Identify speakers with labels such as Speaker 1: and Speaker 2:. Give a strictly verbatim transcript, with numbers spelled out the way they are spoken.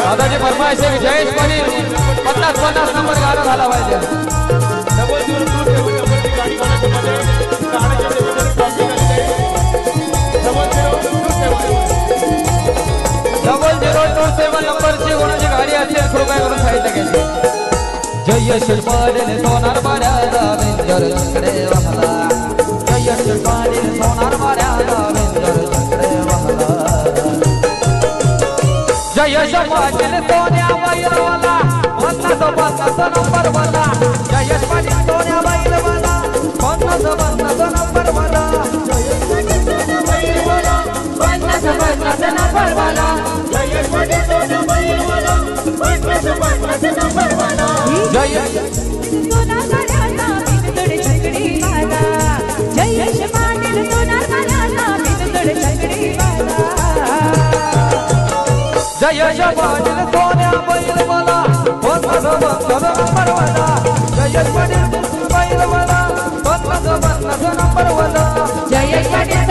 Speaker 1: दादाजी फरमाइश आहे जयेश पाटील पन्नास पन्नास नंबर गाडा झाला पाहिजे डबल झिरो टू सेवन नंबरची गाडी कोणाच्या मध्ये गाड्याच्या मध्ये ट्रॉफी झाली आहे double zero two seven double zero two seven नंबरची कोणाची गाडी असेल कृपया करून साहित्य घ्यायचे जयेश पाटील सोनार बाऱ्याला विंजर चक्रे वाहला जयेश पाटील सोनार बाऱ्याला विंजर चक्रे वाहला जयेश पाटील सोन्या बैलवाला पन्नास पन्नास नंबर वाला जयेश पाटील सोन्या बैलवाला पन्नास पन्नास नंबर वाला जयेश पाटील सोन्या बैलवाला पन्नास पन्नास नंबर वाला जयेश पाटील सोन्या बैलवाला पन्नास पन्नास नंबर वाला जयेश
Speaker 2: सोनार बाऱ्याला विंजर चक्रे वाला जयेश पाटील सोनार बाऱ्याला विंजर चक्रे वाला
Speaker 1: जयेश पाटील सोन्या बैलवाला पन्नास पन्नास नंबर वाला जयेश पाटील बैलवाला पन्नास पन्नास नंबर वाला
Speaker 2: जयेश पाटील